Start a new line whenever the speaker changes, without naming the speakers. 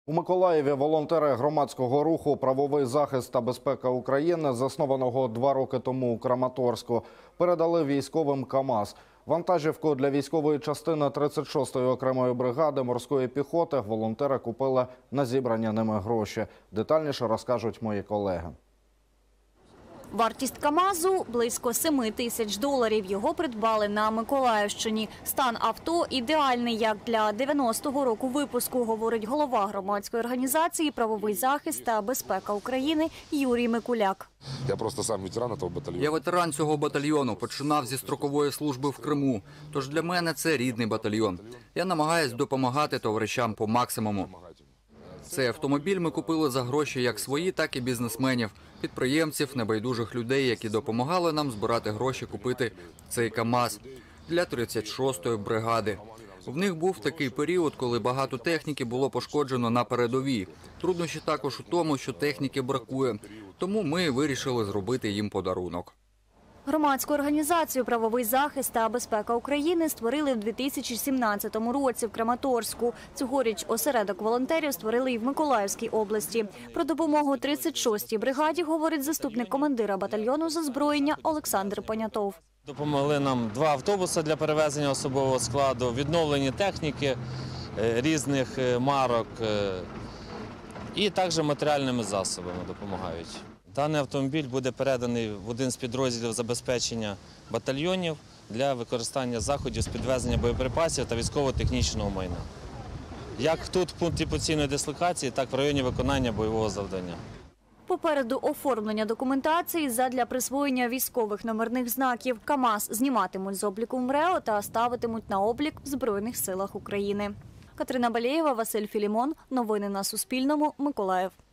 У Миколаєві волонтери громадського руху «Правовий захист та безпека України», заснованого 2 роки тому у Краматорську, передали військовим КАМАЗ. Вантажівку для військової частини 36-ї окремої бригади морської піхоти волонтери купили на зібрані ними гроші. Детальніше розкажуть мої колеги.
Вартість КАМАЗу – близько $7 тисяч. Його придбали на Миколаївщині. Стан авто ідеальний, як для 90-го року випуску, говорить голова громадської організації «Правовий захист та безпека України» Юрій Микуляк.
Я просто сам ветеран цього батальйону.
Я ветеран цього батальйону, починав зі строкової служби в Криму. Тож для мене це рідний батальйон. Я намагаюсь допомагати товаришам по максимуму. Цей автомобіль ми купили за гроші як свої, так і бізнесменів, підприємців, небайдужих людей, які допомагали нам збирати гроші купити цей КАМАЗ для 36-ї бригади. В них був такий період, коли багато техніки було пошкоджено на передовій. Труднощі також у тому, що техніки бракує. Тому ми вирішили зробити їм подарунок.
Громадську організацію «Правовий захист та безпека України» створили в 2017 році в Краматорську. Цьогоріч осередок волонтерів створили і в Миколаївській області. Про допомогу 36-й бригаді говорить заступник командира батальйону з озброєння Олександр Понятов.
Допомогли нам 2 автобуси для перевезення особового складу, відновлені техніки різних марок і також матеріальними засобами допомагають. Даний автомобіль буде переданий в один з підрозділів забезпечення батальйонів для використання заходів з підвезення боєприпасів та військово-технічного майна. Як тут в пункті постійної дислокації, так і в районі виконання бойового завдання.
Попереду оформлення документації задля присвоєння військових номерних знаків. КАМАЗ зніматимуть з обліку МРЕО та ставитимуть на облік в Збройних силах України. Катерина Балєєва, Василь Філімон. Новини на Суспільному. Миколаїв.